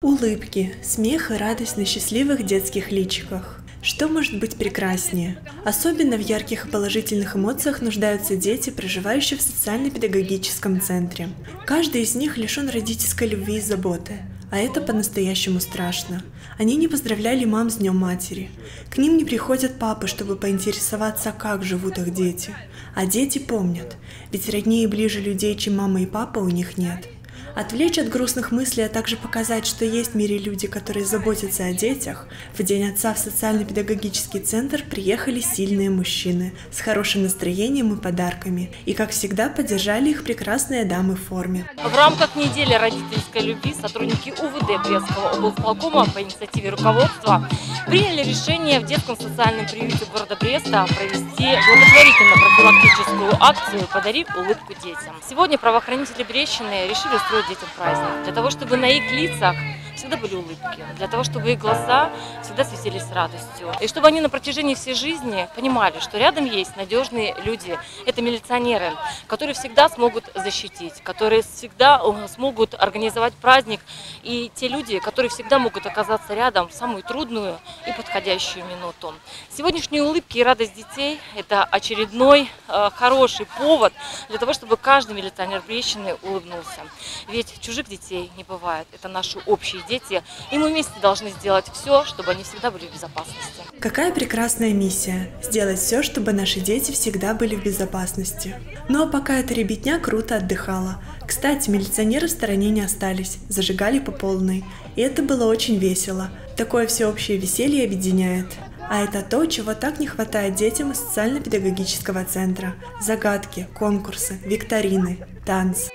Улыбки, смех и радость на счастливых детских личиках. Что может быть прекраснее? Особенно в ярких и положительных эмоциях нуждаются дети, проживающие в социально-педагогическом центре. Каждый из них лишен родительской любви и заботы. А это по-настоящему страшно. Они не поздравляли мам с Днем Матери. К ним не приходят папы, чтобы поинтересоваться, как живут их дети. А дети помнят, ведь роднее и ближе людей, чем мама и папа, у них нет. Отвлечь от грустных мыслей, а также показать, что есть в мире люди, которые заботятся о детях, в День отца в социально-педагогический центр приехали сильные мужчины с хорошим настроением и подарками. И, как всегда, поддержали их прекрасные дамы в форме. В рамках недели родительской любви сотрудники УВД Брестского облсполкома по инициативе руководства приняли решение в детском социальном приюте города Бреста провести благотворительно-профилактическую акцию «Подари улыбку детям». Сегодня правоохранители Брестщины решили устроить детям праздник, для того, чтобы на их лицах всегда были улыбки, для того, чтобы их глаза всегда светились радостью. И чтобы они на протяжении всей жизни понимали, что рядом есть надежные люди, это милиционеры, которые всегда смогут защитить, которые всегда смогут организовать праздник, и те люди, которые всегда могут оказаться рядом в самую трудную и подходящую минуту. Сегодняшние улыбки и радость детей – это очередной хороший повод для того, чтобы каждый милиционер Брестщины улыбнулся. Ведь чужих детей не бывает, это наши общие дети, и мы вместе должны сделать все, чтобы они всегда были в безопасности. Какая прекрасная миссия – сделать все, чтобы наши дети всегда были в безопасности. Ну а пока эта ребятня круто отдыхала. Кстати, милиционеры в стороне не остались, зажигали по полной. И это было очень весело. Такое всеобщее веселье объединяет. А это то, чего так не хватает детям из социально-педагогического центра. Загадки, конкурсы, викторины, танцы.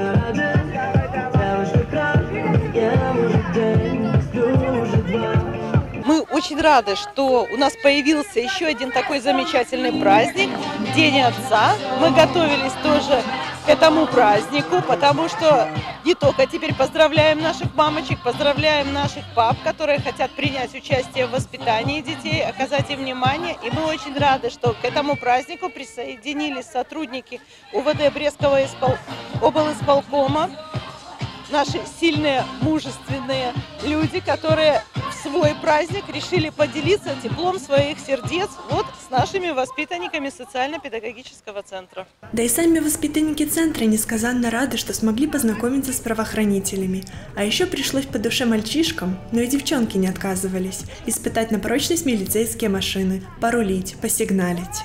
Мы очень рады, что у нас появился еще один такой замечательный праздник – День Отца. Мы готовились тоже к этому празднику, потому что не только теперь поздравляем наших мамочек, поздравляем наших пап, которые хотят принять участие в воспитании детей, оказать им внимание. И мы очень рады, что к этому празднику присоединились сотрудники УВД Брестского облсполкома, наши сильные, мужественные люди, которые в свой праздник решили поделиться теплом своих сердец вот с нашими воспитанниками социально-педагогического центра. Да и сами воспитанники центра несказанно рады, что смогли познакомиться с правоохранителями. А еще пришлось по душе мальчишкам, но и девчонки не отказывались, испытать на прочность милицейские машины, порулить, посигналить.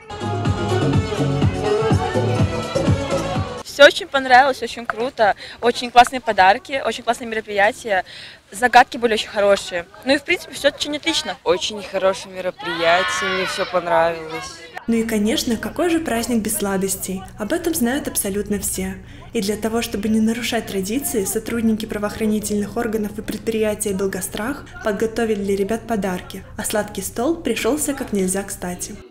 Все очень понравилось, очень круто, очень классные подарки, очень классные мероприятия, загадки были очень хорошие. Ну и в принципе все очень отлично. Очень хорошее мероприятие, мне все понравилось. Ну и конечно, какой же праздник без сладостей? Об этом знают абсолютно все. И для того, чтобы не нарушать традиции, сотрудники правоохранительных органов и предприятия «Долгострах» подготовили для ребят подарки, а сладкий стол пришелся как нельзя кстати.